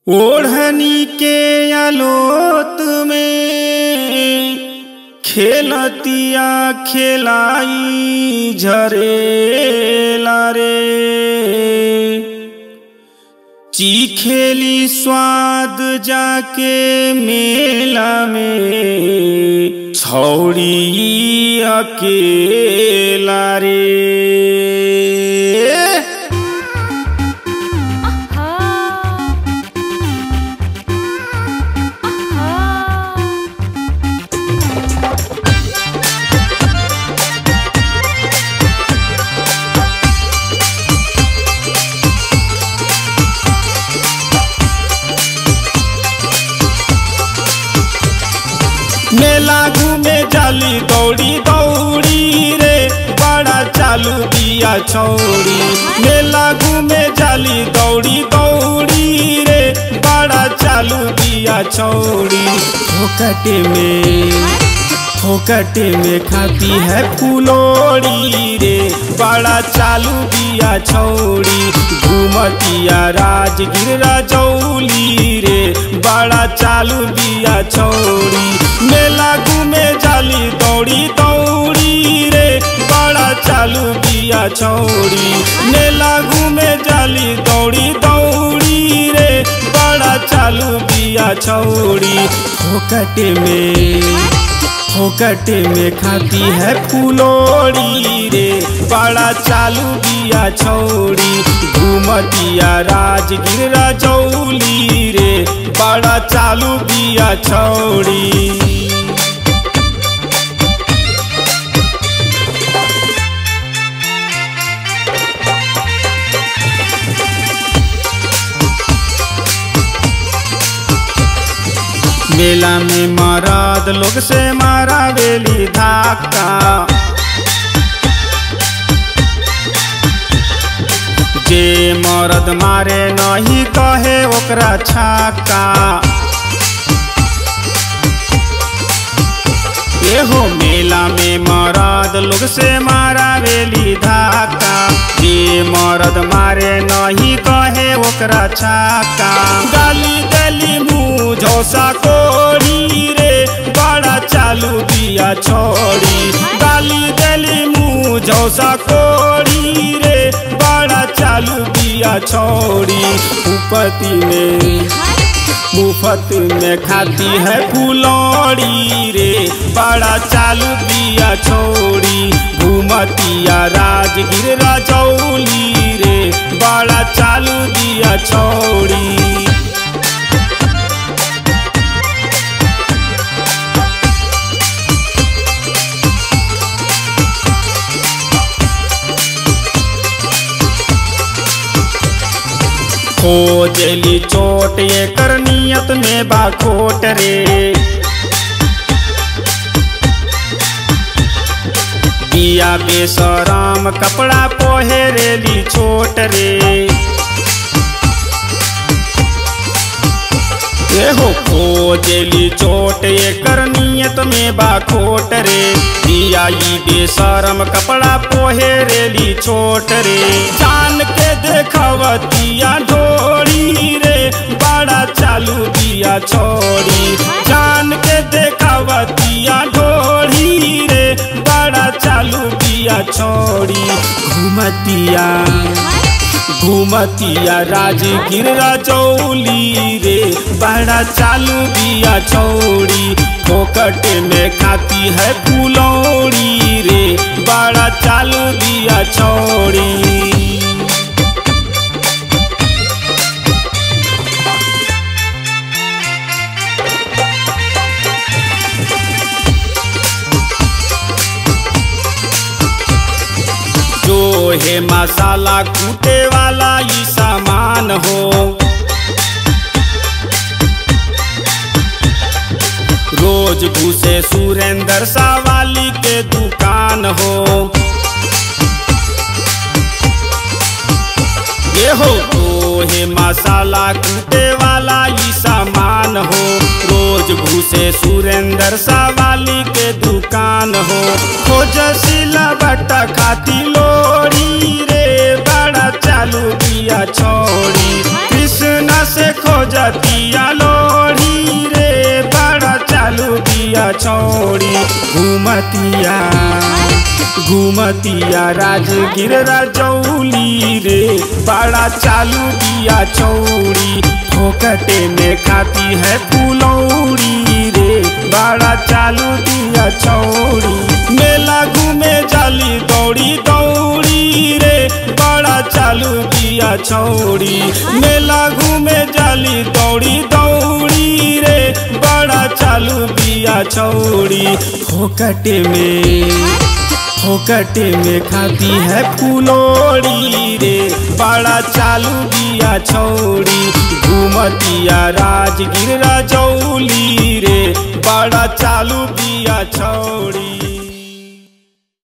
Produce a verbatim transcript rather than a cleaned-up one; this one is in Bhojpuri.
ओढ़नी के आलोत में खेलतिया खेलाई झरेला रे। चीखेली स्वाद जाके मेला में छौड़ी अकेला रे। मेला घूमे जाली दौड़ी दौड़ी रे, बड़ा चालू दिया छौड़ी। मेला घूमे जाली दौड़ी दौड़ी रे, बड़ा चालू दिया छौड़ी। फोकटे में फोकटे में खाती है फुलोड़ी रे, बड़ा चालू दिया छौड़ी। घूमतिया राजगीर राजौली रे, बड़ा चालू दिया छौड़ी। मेला घूमे जाली दौड़ी दौड़ी रे, बड़ा चालू दिया छौड़ी। मेला घूमे जाली दौड़ी दौड़ी रे, बड़ा चालू दिया छौड़ी। फोकटे में फोकटे में खाती है फुलोड़ी रे, बड़ा चालू दिया छौड़ी। घूमतिया राजगीर राजौली रे, बड़ा चालू दिया छौड़ी। मेला में मरद लोग से मारा बेली धाका, जे मरद मारे नहीं कहे ओकरा छक्का। एहो मेला में मरद लोग से मारा बेली धाका, जे मरद मारे नहीं कहे ओकरा छक्का। गाली देली मुँह झोसा कोड़ी रे, बड़ा चालू दिया छौड़ी। गाली देली मुँह झोसा कोड़ी रे, बड़ा चालू दिया छौड़ी। उपति में मुफ्त में खाती है फुलौड़ी रे, बड़ा चालू दिया छौड़ी। घूमतिया राजगीर राजौली रे, बड़ा चालू दिया छौड़ी। खोजली चोट ये कर नियत में बाखोट रे, बिया बेशरम कपड़ा पहिरेली छोट रे। एहो खोजली चोट ये कर नियत में बाखोट रे, बिया ई बेशरम कपड़ा पहिरेली छोट रे। जान के देखवतिया ढोड़ी रे, बड़ा चालू दिया छौड़ी। जान के देखवतिया ढोड़ी रे, बड़ा चालू दिया छौड़ी। घूमतिया घूमतिया राजगीर राजौली रे, बड़ा चालू दिया छौड़ी। फोकटे में खाती है फुलौड़ी रे, बड़ा चालू दिया छौड़ी। जो है मसाला कूटे वाला ये सामान हो, रोज घुसे सुरेंद्र सावाली के दुकान हो। ये हो तो है मसाला कूटे वाला ये सामान हो, रोज घुसे सुरेंद्र सावाली के दुकान हो। खोज सिला बट्टा खाती लोड़ी रे, बड़ा चालू दिया छौड़ी। कृष्ण से खोजतिया लोढ़ी रे, बड़ा चालू बिया छौड़ी। घूमतिया घूमतिया राजगीर राजौली रे, बड़ा चालू बिया छौड़ी। फोकटे में खाती है फुलौड़ी रे, बड़ा चालू बिया छौड़ी। मेला घूमे जाली दौड़ी दौड़ी रे, बड़ा चालू बिया छौड़ी। मेला घूमे जाली दौड़ी दौड़ी रे, बड़ा चालू बिया छौड़ी। फोकटे में फोकटे में खाती है फुलौड़ी रे, बड़ा चालू बिया छौड़ी। घूमतिया राजगीर राजौली रे, बड़ा चालू बिया छौड़ी।